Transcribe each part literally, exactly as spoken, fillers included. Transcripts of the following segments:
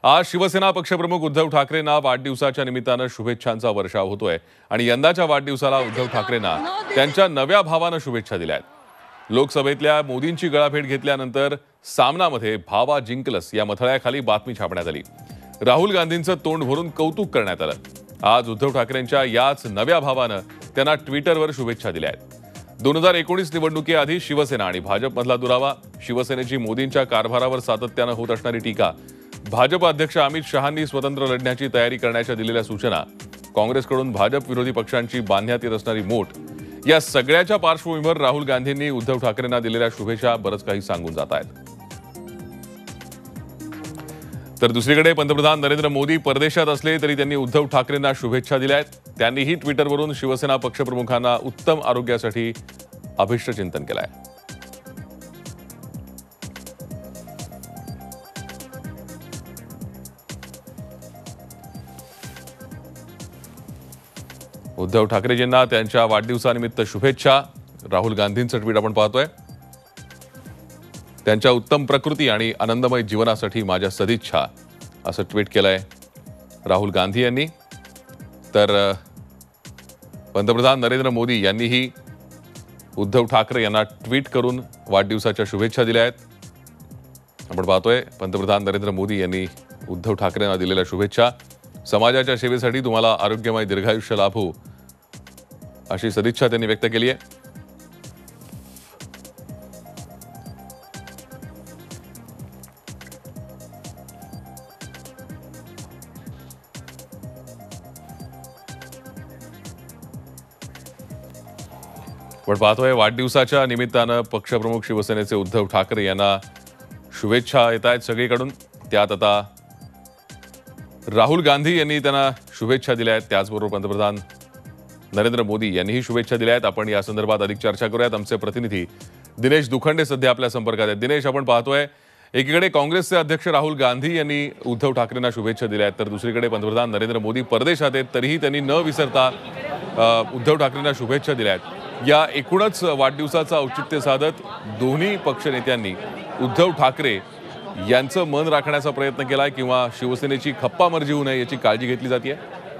आज शिवसेना पक्षप्रमुख उद्धव ठाकरेंना वाढदिवसाच्या निमित्तानं शुभेच्छांचा वर्षाव होतोय आणि यंदाच्या वाढदिवसाला उद्धव ठाकरेंना त्यांच्या नव्या भावानं शुभेच्छा दिल्या आहेत। लोकसभेतल्या मोदींची गळाभेट घेतल्यानंतर सामनामध्ये भावा जिंकलस या मथळ्याखाली बातमी छापण्यात आली। राहुल गांधींचं तोंड भरून कौतुक करण्यात आलं। आज उद्धव ठाकरेंच्या याच नव्या भावानं त्यांना ट्विटरवर शुभेच्छा दिल्या आहेत। दोन हजार एकोणीस निवडणुकीआधी शिवसेना आणि भाजपमधला दुरावा, शिवसेनेची मोदींच्या कारभारावर सातत्यानं होत असणारी टीका, भाजप अध्यक्ष अमित शहांनी स्वतंत्र लढण्याची तयारी करण्याच्या दिलेल्या सूचना, काँग्रेसकडून भाजप विरोधी पक्षांची बांधण्यात येत असणारी मोठ, या सगळ्याच्या पार्श्वभूमीवर राहुल गांधींनी उद्धव ठाकरेंना दिलेल्या शुभेच्छा बरंच काही सांगून जात आहेत। तर दुसरीकडे पंतप्रधान नरेंद्र मोदी परदेशात असले तरी त्यांनी उद्धव ठाकरेंना शुभेच्छा दिल्या आहेत। त्यांनीही ट्विटरवरून शिवसेना पक्षप्रमुखांना उत्तम आरोग्यासाठी अभिष्टचिंतन केलं आहे। उद्धव ठाकरेजींना त्यांच्या वाढदिवसानिमित्त शुभेच्छा। राहुल गांधींचं ट्विट आपण पाहतोय। त्यांच्या उत्तम प्रकृती आणि आनंदमय जीवनासाठी माझ्या सदिच्छा असं ट्विट केलंय राहुल गांधी यांनी। तर पंतप्रधान नरेंद्र मोदी यांनीही उद्धव ठाकरे यांना ट्विट करून वाढदिवसाच्या शुभेच्छा दिल्या आहेत। आपण पाहतोय पंतप्रधान नरेंद्र मोदी यांनी उद्धव ठाकरेंना दिलेल्या शुभेच्छा। समाजाच्या सेवेसाठी तुम्हाला आरोग्यमय दीर्घायुष्य लाभो अशी सदिच्छा त्यांनी व्यक्त केली आहे। आपण पाहतोय वाढदिवसाच्या निमित्तानं पक्षप्रमुख शिवसेनेचे उद्धव ठाकरे यांना शुभेच्छा येत आहेत सगळीकडून। त्यात आता राहुल गांधी यांनी त्यांना शुभेच्छा दिल्या आहेत। त्याचबरोबर पंतप्रधान नरेंद्र मोदी यांनीही शुभेच्छा दिल्या आहेत। आपण या संदर्भात अधिक चर्चा करूयात। आमचे प्रतिनिधी दिनेश दुखंडे सध्या आपल्या संपर्कात आहेत। दिनेश, आपण पाहतोय एकीकडे काँग्रेसचे अध्यक्ष राहुल गांधी यांनी उद्धव ठाकरेंना शुभेच्छा दिल्या आहेत, तर दुसरीकडे पंतप्रधान नरेंद्र मोदी परदेशात आहेत, तरीही त्यांनी न विसरता उद्धव ठाकरेंना शुभेच्छा दिल्या आहेत। या एकूणच वाढदिवसाचा औचित्य साधत दोन्ही पक्षनेत्यांनी उद्धव ठाकरे यांचं मन राखण्याचा प्रयत्न केलाय किंवा शिवसेनेची खप्पामर्जी होऊ नये याची काळजी घेतली जाते।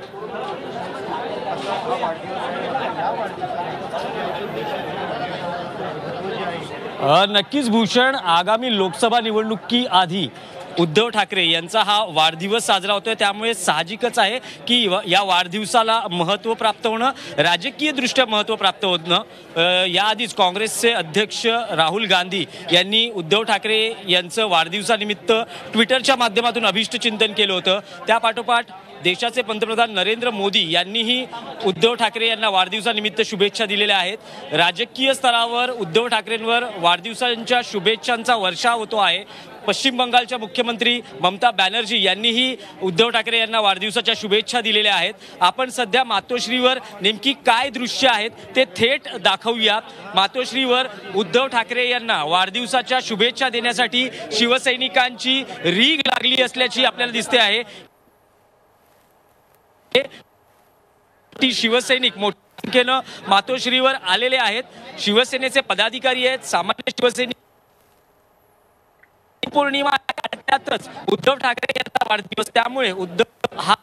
नक्कीच भूषण, आगामी लोकसभा निवडणुकी आधी उद्धव ठाकरे यांचा हा वाढदिवस साजरा होतोय, त्यामुळे साहजिकच आहे की या वाढदिवसाला महत्त्व प्राप्त होणं, राजकीय दृष्ट्या महत्त्व प्राप्त होणं। याआधीच काँग्रेसचे अध्यक्ष राहुल गांधी यांनी उद्धव ठाकरे यांचं वाढदिवसानिमित्त ट्विटरच्या माध्यमातून अभिष्टचिंतन केलं होतं। त्यापाठोपाठ देशाचे पंतप्रधान नरेंद्र मोदी यांनीही उद्धव ठाकरे यांना वाढदिवसानिमित्त शुभेच्छा दिलेल्या आहेत। राजकीय स्तरावर उद्धव ठाकरेंवर वाढदिवसांच्या शुभेच्छांचा वर्षाव होतो आहे। पश्चिम बंगालच्या मुख्यमंत्री ममता बॅनर्जी यांनीही उद्धव ठाकरे यांना वाढदिवसाच्या शुभेच्छा दिलेल्या आहेत। आपण सध्या मातोश्रीवर नेमकी काय दृश्य आहेत ते थेट दाखवूया। मातोश्रीवर उद्धव ठाकरे यांना वाढदिवसाच्या शुभेच्छा देण्यासाठी शिवसैनिकांची रीघ लागली असल्याची आपल्याला दिसते आहे। शिवसैनिक मोठ्या संख्येनं मातोश्रीवर आलेले आहेत। शिवसेनेचे पदाधिकारी आहेत, सामान्य शिवसैनिक। पौर्णिमा त्यातच उद्धव ठाकरे यांचा वाढदिवस, त्यामुळे उद्धव हा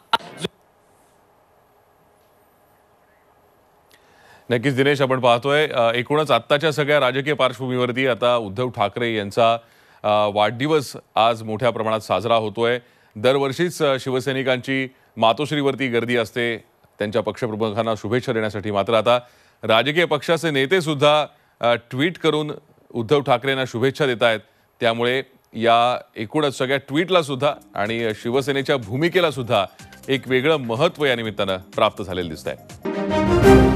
नक्कीच दिनेश, आपण पाहतोय एकूणच आत्ताच्या सगळ्या राजकीय पार्श्वभूमीवरती आता उद्धव ठाकरे यांचा वाढदिवस आज मोठ्या प्रमाणात साजरा होतोय। दरवर्षीच शिवसैनिकांची मातोश्रीवरती गर्दी असते त्यांच्या पक्षप्रमुखांना शुभेच्छा देण्यासाठी, मात्र आता राजकीय पक्षाचे नेते सुद्धा ट्विट करून उद्धव ठाकरेंना शुभेच्छा देत आहेत। त्यामुळे या एकूणच सगळ्या ट्विटला सुद्धा आणि शिवसेनेच्या भूमिकेला सुद्धा एक वेगळं महत्त्व या निमित्तानं प्राप्त झालेलं दिसतंय।